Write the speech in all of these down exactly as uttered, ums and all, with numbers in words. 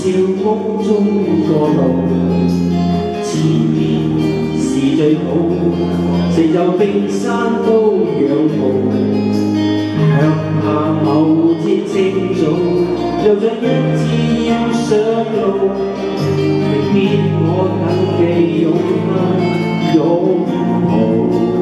笑屋中過路，前面是最好，成就冰山都仰慕。向下某天清早，又像一次要上路，明天我等記擁刻擁抱。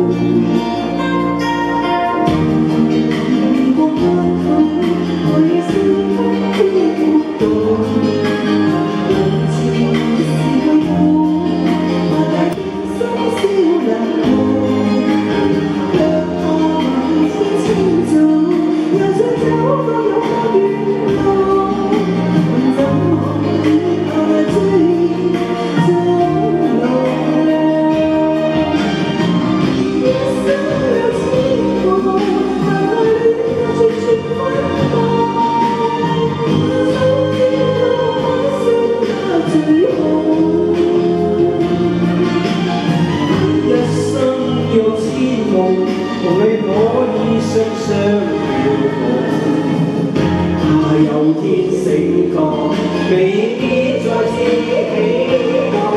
同你可以雙雙跳舞，怕有天醒覺，未必再次起舞。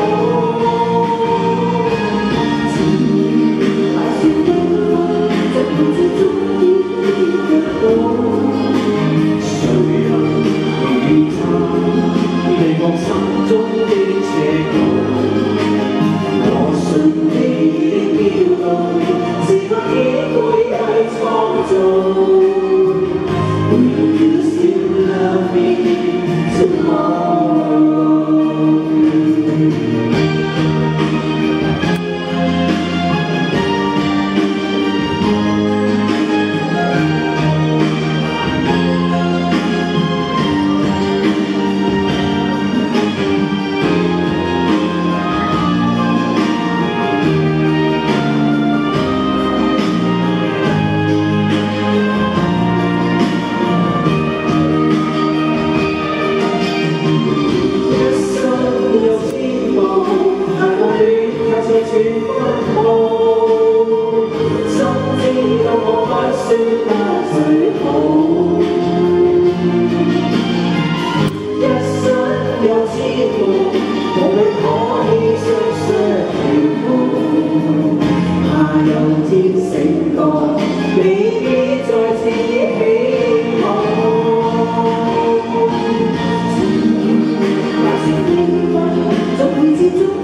前面大雪紛紛，就好似終點的腳步。誰能預測你我心中的斜路？我信你的標路。 Will you still love me tomorrow? 全分佈，心知道我不說得最好。一生有天夢，無力可以雙雙跳舞。怕有天醒覺，未必再次起舞。前面大雪飛奔，就會始終。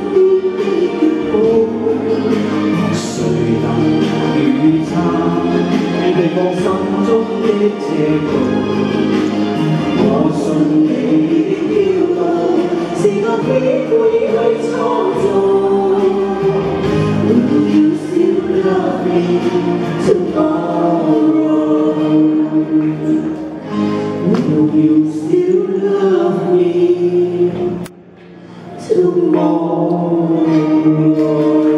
誰能預測你對我心中的這個？我信你的標路，是個機會去創造。Will you still love me tomorrow? Will you still love me tomorrow?